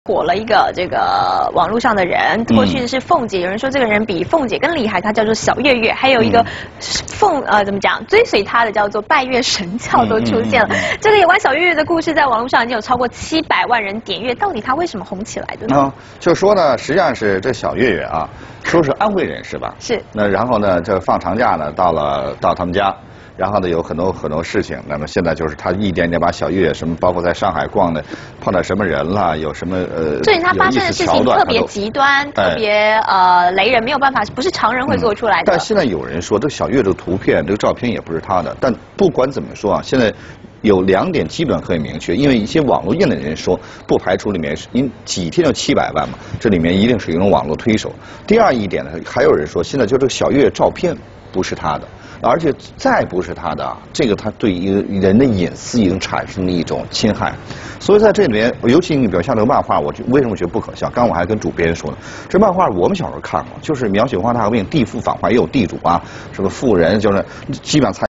火了一个这个网络上的人，过去是凤姐，有人说这个人比凤姐更厉害，他叫做小月月，还有一个怎么讲追随他的叫做拜月神教都出现了。这个有关小月月的故事，在网络上已经有超过700万人点阅，到底他为什么红起来的呢？ 就说呢，实际上是这小月月啊，说是安徽人是吧？是。那然后呢，这放长假呢，到他们家。然后呢，有很多事情。那么现在就是他一点点把小月月什么，包括在上海逛的，碰到什么人了，有什么所以他发生的事情特别极端，特别雷人，没有办法，不是常人会做出来的。 但现在有人说，这小月这个图片、这个照片也不是他的。但不管怎么说啊，现在有2点基本可以明确，因为一些网络业的人说，不排除里面因几天就700万嘛，这里面一定是一种网络推手。第二一点呢，还有人说，现在就这个小月照片不是他的。而且再不是他的，这个他对一个人的隐私已经产生了一种侵害，所以在这里面，尤其你比如像这个漫画，我为什么觉得不可笑？刚我还跟主编说呢，这漫画我们小时候看过，就是描写文化大革命，地富反坏，也有地主啊，什么富人，就是基本上